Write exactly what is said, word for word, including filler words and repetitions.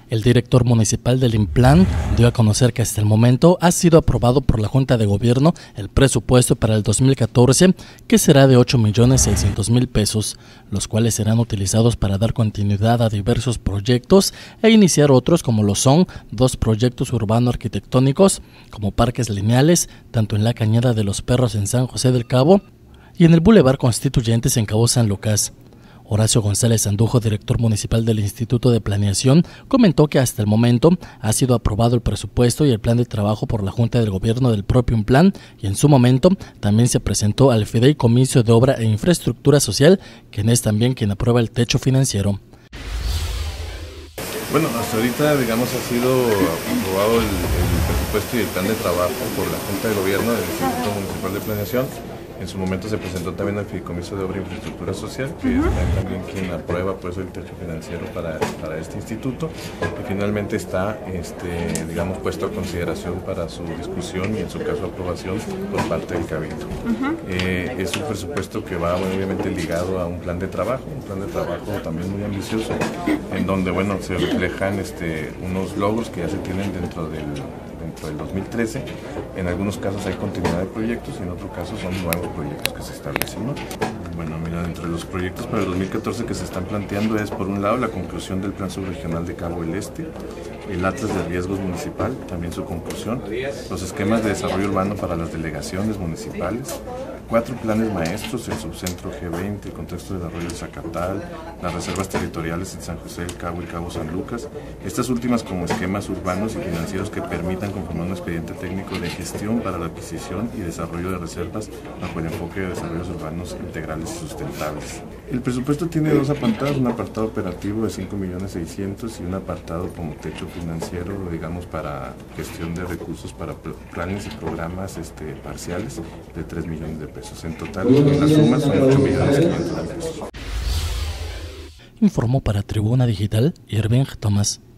El director municipal del Implan dio a conocer que hasta el momento ha sido aprobado por la Junta de Gobierno el presupuesto para el dos mil catorce, que será de ocho millones seiscientos mil pesos, los cuales serán utilizados para dar continuidad a diversos proyectos e iniciar otros, como lo son dos proyectos urbano-arquitectónicos como parques lineales, tanto en la Cañada de los Perros en San José del Cabo y en el Boulevard Constituyentes en Cabo San Lucas. Horacio González Andujo, director municipal del Instituto de Planeación, comentó que hasta el momento ha sido aprobado el presupuesto y el plan de trabajo por la Junta del Gobierno del propio Implan, y en su momento también se presentó al Fideicomiso de Obra e Infraestructura Social, quien es también quien aprueba el techo financiero. Bueno, hasta ahorita, digamos, ha sido aprobado el, el presupuesto y el plan de trabajo por la Junta de Gobierno del Instituto Municipal de Planeación. En su momento se presentó también al Fideicomiso de Obra e Infraestructura Social, que es también quien aprueba pues, el techo financiero para, para este instituto, y finalmente está, este, digamos, puesto a consideración para su discusión y en su caso aprobación por parte del Cabildo. Uh-huh. eh, es un presupuesto que va bueno, obviamente ligado a un plan de trabajo, un plan de trabajo también muy ambicioso, en donde bueno, se reflejan este, unos logros que ya se tienen dentro del dentro del dos mil trece, en algunos casos hay continuidad de proyectos y en otros casos son nuevos proyectos que se establecen, ¿no? Bueno, mira, dentro de los proyectos para el dos mil catorce que se están planteando es, por un lado, la conclusión del Plan Subregional de Cabo del Este, el Atlas de Riesgos Municipal, también su conclusión, los esquemas de desarrollo urbano para las delegaciones municipales, cuatro planes maestros, el subcentro G veinte, el contexto del arroyo de Zacatal, las reservas territoriales en San José del Cabo y Cabo San Lucas, estas últimas como esquemas urbanos y financieros que permitan conformar un expediente técnico de gestión para la adquisición y desarrollo de reservas bajo el enfoque de desarrollos urbanos integrales y sustentables. El presupuesto tiene dos apartados, un apartado operativo de cinco millones seiscientos y un apartado como techo financiero, digamos, para gestión de recursos para planes y programas este, parciales de tres millones de pesos. En total, en la suma son ocho millones quinientos mil pesos. Informó para Tribuna Digital Irving Tomás.